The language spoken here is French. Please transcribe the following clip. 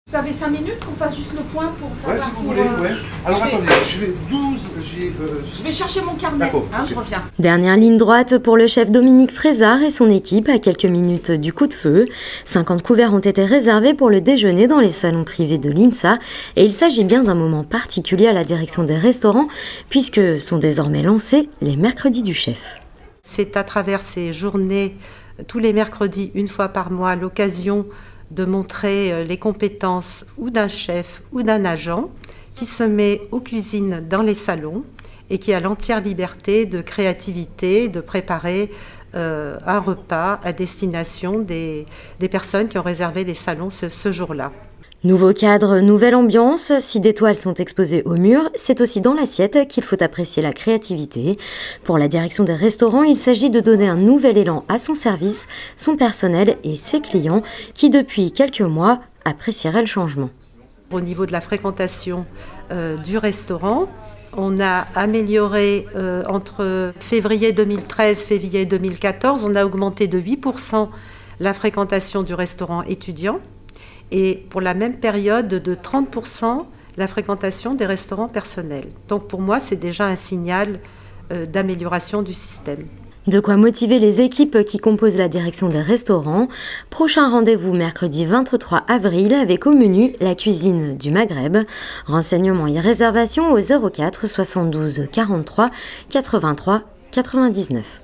Vous avez 5 minutes qu'on fasse juste le point pour savoir. Ouais, si vous voulez, ouais. Alors attendez, je vais chercher mon carnet, je reviens. Dernière ligne droite pour le chef Dominique Frézard et son équipe à quelques minutes du coup de feu. 50 couverts ont été réservés pour le déjeuner dans les salons privés de l'INSA et il s'agit bien d'un moment particulier à la direction des restaurants puisque sont désormais lancés les mercredis du chef. C'est à travers ces journées, tous les mercredis, une fois par mois, l'occasion de montrer les compétences ou d'un chef ou d'un agent qui se met aux cuisines dans les salons et qui a l'entière liberté de créativité, de préparer un repas à destination des personnes qui ont réservé les salons ce jour-là. Nouveau cadre, nouvelle ambiance, si des toiles sont exposées au mur, c'est aussi dans l'assiette qu'il faut apprécier la créativité. Pour la direction des restaurants, il s'agit de donner un nouvel élan à son service, son personnel et ses clients qui, depuis quelques mois, apprécieraient le changement. Au niveau de la fréquentation du restaurant, on a amélioré entre février 2013 et février 2014, on a augmenté de 8% la fréquentation du restaurant étudiant. Et pour la même période de 30% la fréquentation des restaurants personnels. Donc pour moi, c'est déjà un signal d'amélioration du système. De quoi motiver les équipes qui composent la direction des restaurants. Prochain rendez-vous mercredi 23 avril avec au menu la cuisine du Maghreb. Renseignements et réservations au 04 72 43 83 99.